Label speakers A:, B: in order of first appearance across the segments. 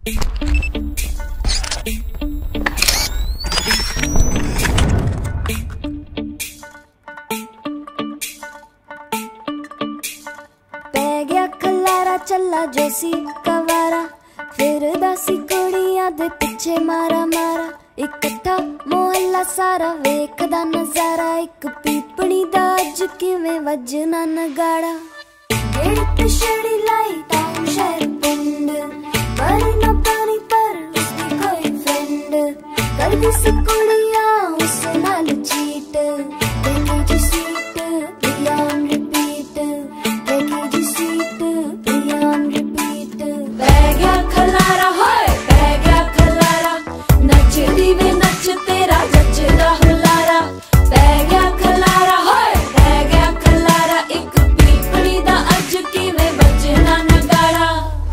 A: चला जोसी कवारा फिर दासी कुड़ियां दे पिछे मारा मारा इकट्ठा मोहल्ला सारा वेखदा नजारा एक पीपणी दा अज किवें वजना नगाड़ा गेट छड़ी लाई टाउन शहर पिंड पर न पानी पर उसकी कोई फ्रेंड कर दी सी कुड़ियां उस नाल चीट देखी जी सीट बियॉन्ड रिपीट देखी जी सीट बियॉन्ड रिपीट बह गया खलारा होए बह गया खलारा नच दीवे नच तेरा जचदा हुलारा बह गया खलारा होए बह गया खलारा एक पीपड़ी दा अज किवें बजना नगाड़ा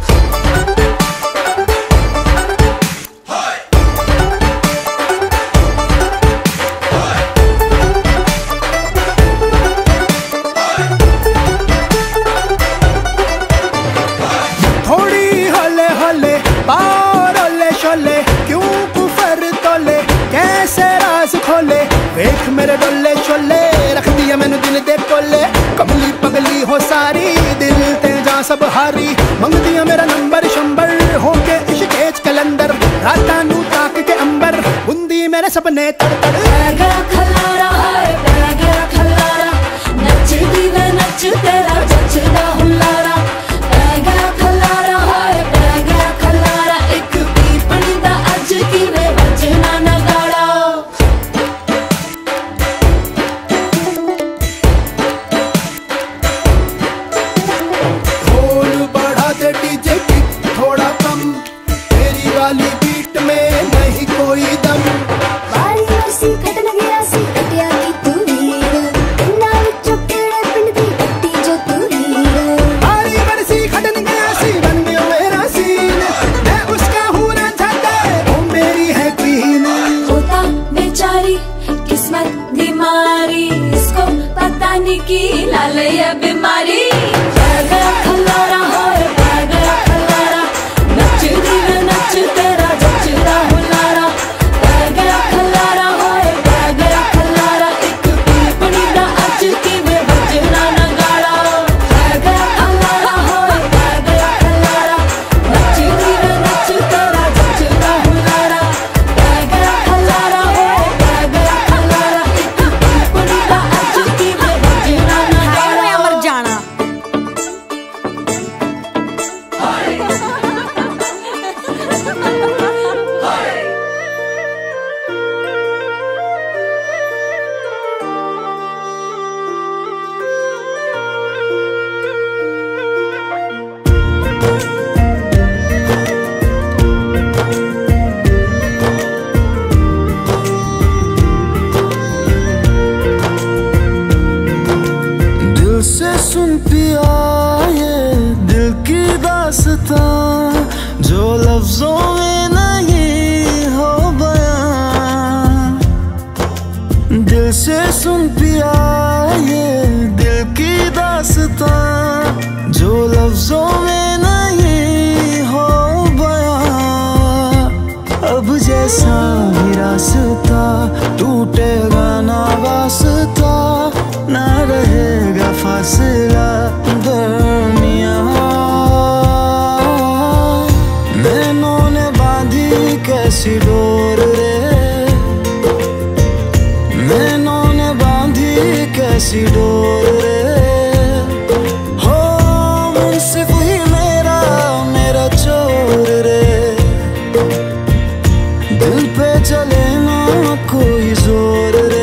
B: देख मेरे डोले छोले रख दिया मैंने दिल दे कोले कमली पगली हो सारी दिल ते जा सब हारी मंग दिया मेरा नंबर शंबर होके इश्क़ कलंदर राता नू ताक के अंबर बुंदी मेरे सपने तड़ तड़
A: बह गया खलारा है बह गया खलारा नच दीवे नच तेरा जचदा हुलारा बह गया खलारा है बह गया खलारा एक पीपड़ी दा अज किवें बजना नगाड़ा किस्मत बीमारी इसको पता नहीं की लाल ये बीमारी बह गया खलारा होए बह गया खलारा नच दीवे नच तेरा जचदा हुलारा बह गया खलारा होए बह गया खलारा एक पीपड़ी दा अज किवें बजना नगाड़ा बह गया खलारा होए बह गया खलारा नच दीवे नच तेरा जचदा हुलारा बह गया खलारा होए बह गया खलारा एक पीपड़ी दा अज किवें बजना नगाड़ा मर जाना
C: दिल से सुन पिया ये दिल की दास्तां जो लफ्जों में नहीं हो बयां दिल से सुन पिया ये दिल की दास्तां जो लफ्जों में नहीं हो बयां अब जैसा भी रास्ता टूटेगा ना वास्ता ना रहेगा फासला दरमियां नैनों ने बांधी कैसी डोर रे नैनों ने बांधी कैसी डोर रे हो मुंसिफ ही मेरा मेरा चोर रे दिल पे चले ना कोई जोर रे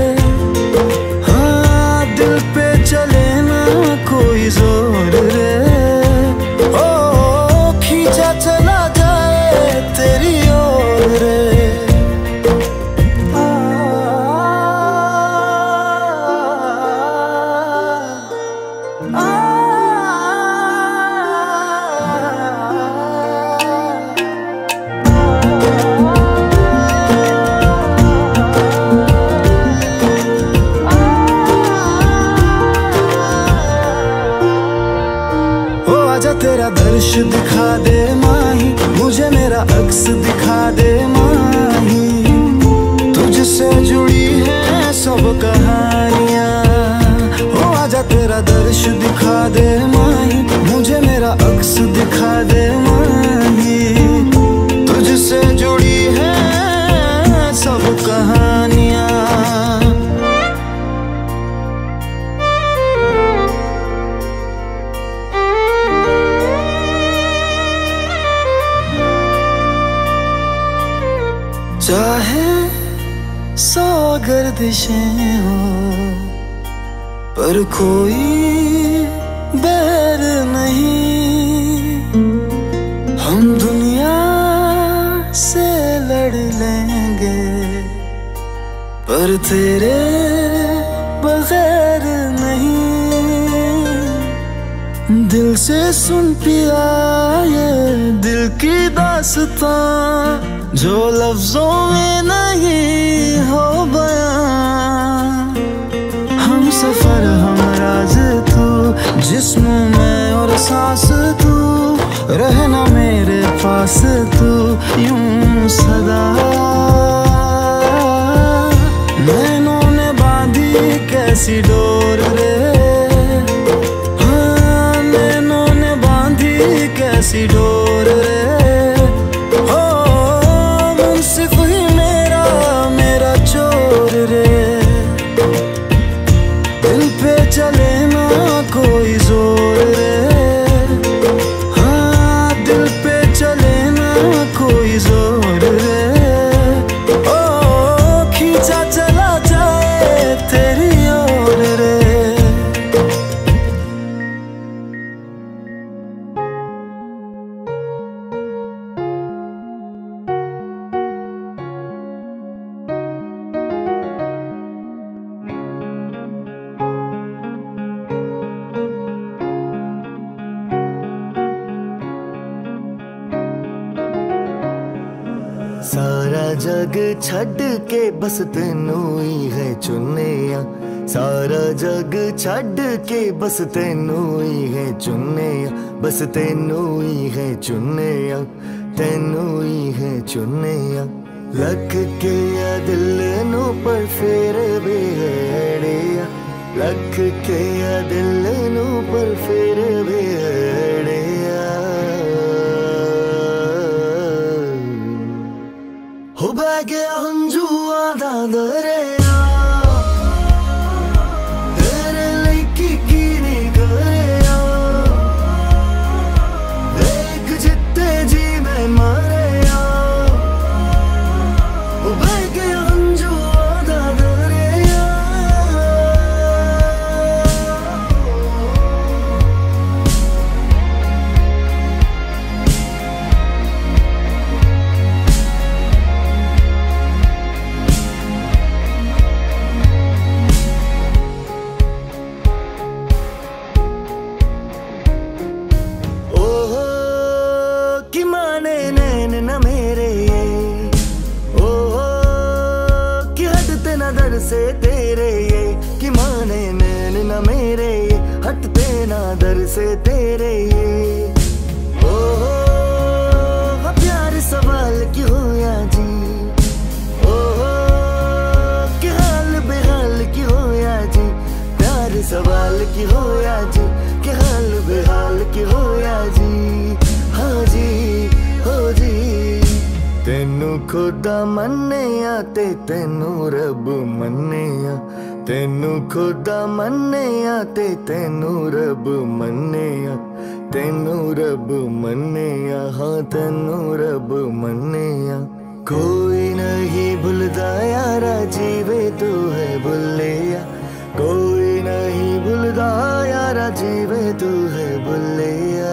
C: दिल पे चले ना कोई जोर रे ओ खींचा चला जाए तेरी ओर रे अक्स दिखा दे माही, तुझसे जुड़ी है सब कहानियां। हो आजा तेरा दर्श दिखा दे माही, मुझे मेरा अक्स दिखा दे माही, तुझसे जुड़ी है सब कहानियां। चाहे सौ गर्दिशें हो पर कोई बैर नहीं, हम दुनिया से लड़ लेंगे पर तेरे बगैर नहीं। दिल से सुन पिया ये दिल की दास्तां, जो लफ्जों में नहीं हो बयां। हम सफर हम राज तू, जिस्म में और सांस तू, रहना मेरे पास तू यूं सदा। नैनों ने बांधी कैसी डोर रे, हाँ नैनों ने बांधी कैसी डोर रे। चले ना कोई जोर रे, हाँ दिल पे चले ना कोई जोर रे। ओ खींचा चला जाए तेरी ओर रे।
D: सारा जग छड़ के बस तेनू ही है चुनिया, सारा जग छड़ के बस तेनू ही है चुनिया, बस तेनू ही है चुनिया, तेनू ही है चुनिया। लख के या दिल नू पर फेर भी हड़िया, लख के या दिल नू पर फेर भी हड़िया। हो बह गया हंजुआ दा दरिया, तेरे लेकी की नहीं करिया, देख जिते जी मैं मारिया। हो बह गया हंजुआ दा दरिया। नजर से तेरे ये कि माने नैन न मेरे ये, हटते ना दर से तेरे ये। ओ प्यार सवाल क्यों होया जी, ओ कि हाल बेहाल क्यों होया जी, प्यार सवाल क्यों होया जी, कि हाल बेहाल क्यों होया जी। हाँ जी हो जी, तेनू खुदा मन्निया ते तेनू रब मन्निया, तेनू खुदा मन्निया ते तेनू रब मन्निया, तेनू रब मन्निया, हाँ तेनू रब मन्निया। कोई नहीं भूलदा यारा जीवे तू है भुलिया, कोई नहीं भूलदा यारा जीवे तू है भुलिया।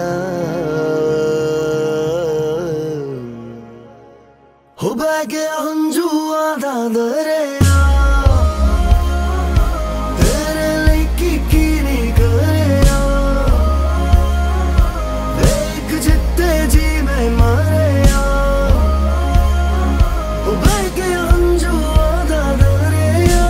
D: हो बह गया हंजुआ दा दरिया, तेरे लेकी की नहीं करिया, देख जिते जी मैं मारिया। हो बह गया हंजुआ दा दरिया।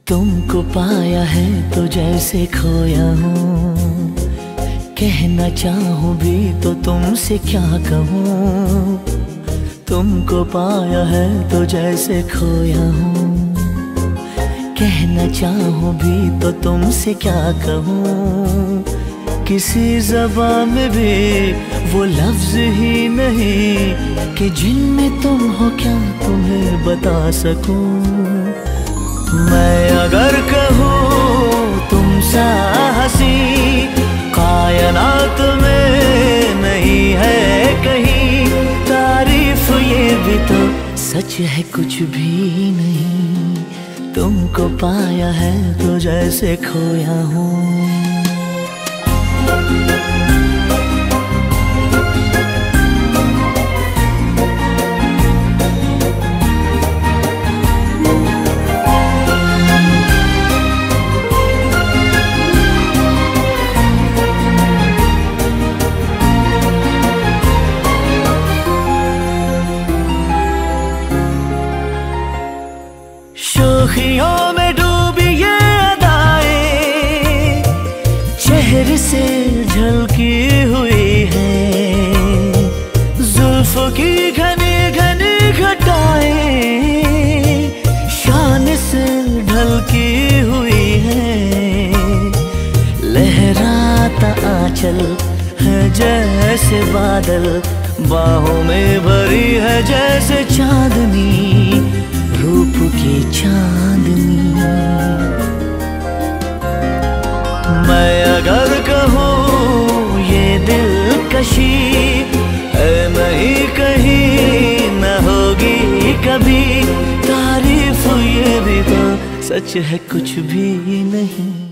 C: तुमको पाया है तो जैसे खोया हूँ, कहना चाहूँ भी तो तुमसे क्या कहूँ। तुमको पाया है तो जैसे खोया हूँ, कहना चाहूँ भी तो तुमसे क्या कहूँ। किसी ज़बान में भी वो लफ्ज़ ही नहीं कि जिनमें तुम हो क्या तुम्हें बता सकूँ। मैं अगर कहूँ तुम सा हंसी कायनात में नहीं है कहीं, तारीफ ये भी तो सच है कुछ भी नहीं। तुमको पाया है तो जैसे खोया हूँ। शोखियों में डूबी ये अदाएं चेहरे से झलकी हुई है, जुल्फों की घनी घनी घटाएं शान से ढलकी हुई है। लहराता आंचल है जैसे बादल, बाहों में भरी है जैसे चांदनी, रूप की चांदनी। मैं अगर कहूँ ये दिलकशी है नहीं कहीं न होगी कभी, तारीफ ये भी तो सच है कुछ भी नहीं।